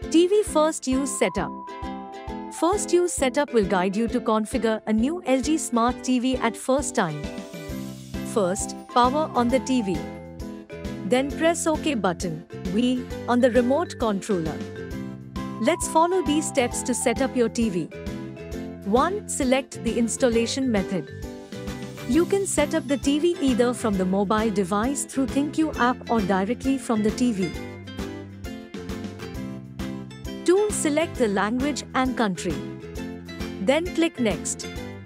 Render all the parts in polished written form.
TV First Use Setup. First Use Setup will guide you to configure a new LG Smart TV at first time. First, power on the TV. Then press OK button, wheel, on the remote controller. Let's follow these steps to set up your TV. 1. Select the installation method. You can set up the TV either from the mobile device through ThinQ app or directly from the TV. 2. Select the language and country. Then click Next.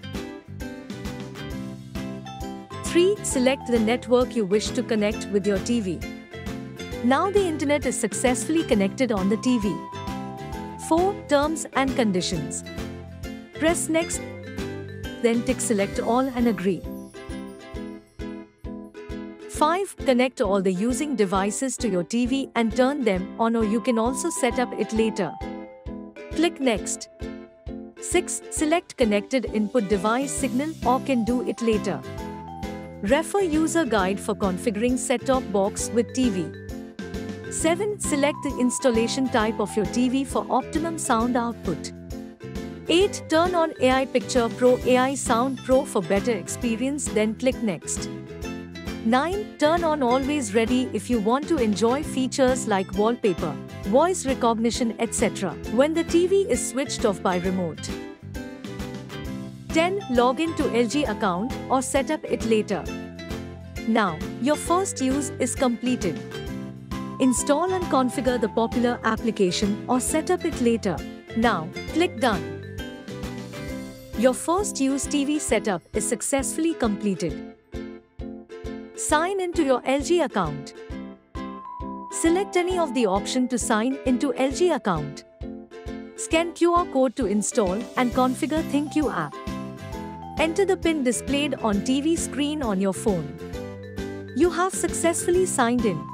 3. Select the network you wish to connect with your TV. Now the internet is successfully connected on the TV. 4. Terms and conditions. Press Next, then tick Select All and agree. 5. Connect all the using devices to your TV and turn them on, or you can also set up it later. Click Next. 6. Select Connected Input Device Signal, or can do it later. Refer User Guide for configuring set-top box with TV. 7. Select the installation type of your TV for optimum sound output. 8. Turn on AI Picture Pro, AI Sound Pro for better experience, then click Next. 9. Turn on Always Ready if you want to enjoy features like wallpaper, voice recognition, etc. when the TV is switched off by remote. 10. Log in to LG account or set up it later. Now, your first use is completed. Install and configure the popular application or set up it later. Now, click Done. Your first use TV setup is successfully completed. Sign into your LG account. Select any of the option to sign into LG account. Scan QR code to install and configure ThinQ app. Enter the PIN displayed on TV screen on your phone. You have successfully signed in.